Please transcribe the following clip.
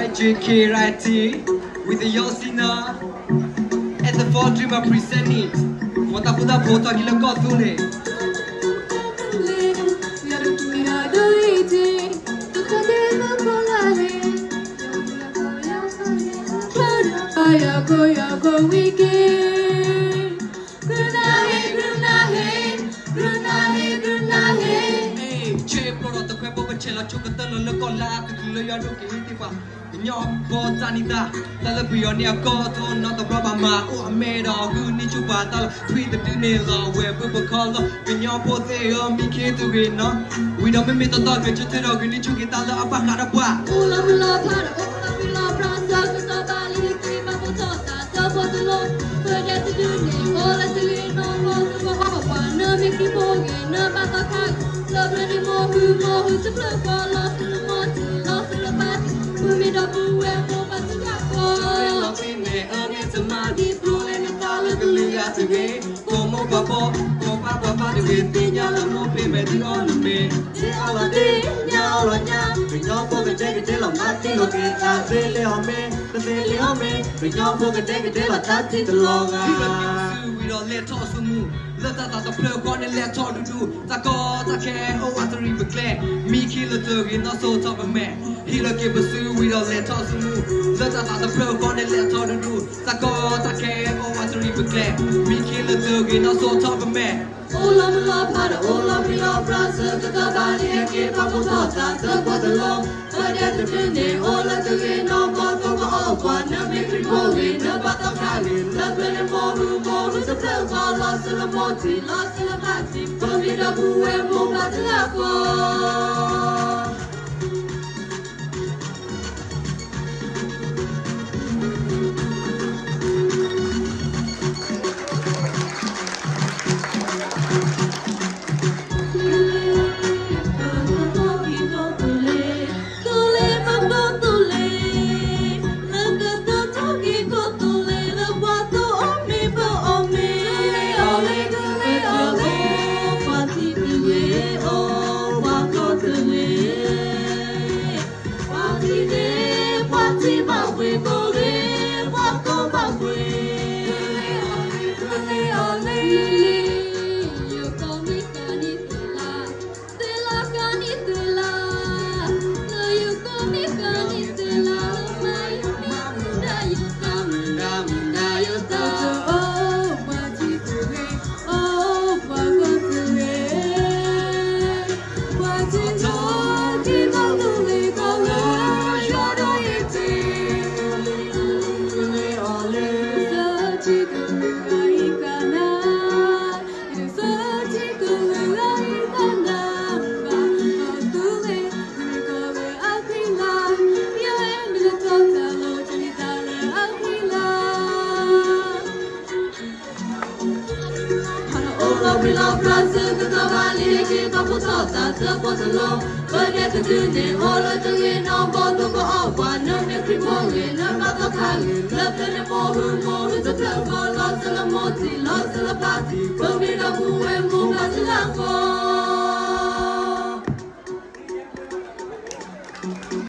JK Righty with the Yosina and the four dreamer present it. What I put up for talking about it. Chela chokata lo ko la tu lo ya do ki ti pa nyo ko tanita ta la bi on ya ko to no to ba ma o me do gu ni chu ba ta twi the tu ne lo we bu ko lo nyo po te o mi ke tu ge no we don't me to ke chu te do gu ni chu ki ta lo apa ka da ba o la pa da o la pi la pra sa ko sa ba li ti ma po to ta so po tu lo to ya tu ni o la tu li no mo tu ko ha pa na mi ki po ge na ba ta ka love any more to play for lost in the morning, lost in the party. Move it up and more but to rock for. Lost in the earth, it's a mighty through and it's all of the liga to get. Como papa, the way thing y'all are more payment on the bed. All a day, y'all on ya. We don't forget to take a deal of nothing, okay? I really on me, the daily on me. We don't forget to take a deal of nothing to long. We don't let us move. Let us a plug on and let all do. Taka, care, oh, what to reclaim. Me kill a turkey, not so top of man. He'll give us through, we don't let us move. Let us a plug on and let all do. Taka, care, oh, what to reclaim. Me kill a turkey, not so top of man. Oh, love, para, oh, love, we love, brother, the body, and keep up with us, that's the long. But at the minute, all of the way, no more for all one, no make it holy, no but the carry, love and more, who's a plug, lost in the morty, lost in the party, but we don't move and move at the level. We love brother, the Tavali, keep up with us, that's up for the law. But at the tune, all of the in on board to go off, one no make people in, no matter how you left any more with the club, lost in the multi, lost in the party. But we don't move and move as a